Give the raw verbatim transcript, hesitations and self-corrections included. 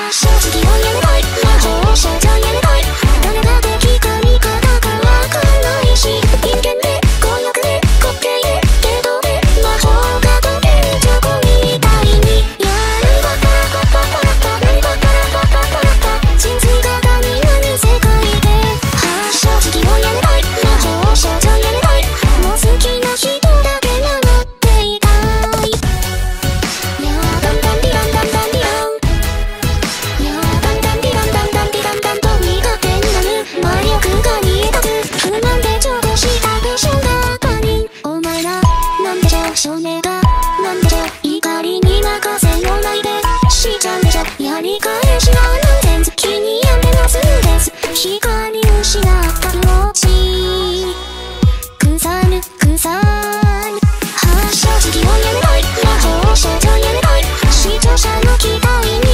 発症次をやめたい魔法少女やめたい誰が敵か味方かわかんないし人間で強欲で滑稽でけどね魔法が解けるチョコみたいにやるバカバカバカ何バカバカバカ真髄が他人はに世界で発症次をやめたい魔法少女やめたいもう好きな人だけ守っていたいやーダンダンディランダンダンディランやーダンダンディランダンダンディランダンと苦手になる魔力が煮え立つ不満でちょっとした部署が他人お前らなんでしょ少年がなんでしょ怒りに任せよないでしちゃうでしょやり返しは何千月にやめますです光失った気持ち腐る腐る発症次をやめたい魔法少女やめたい視聴者の期待に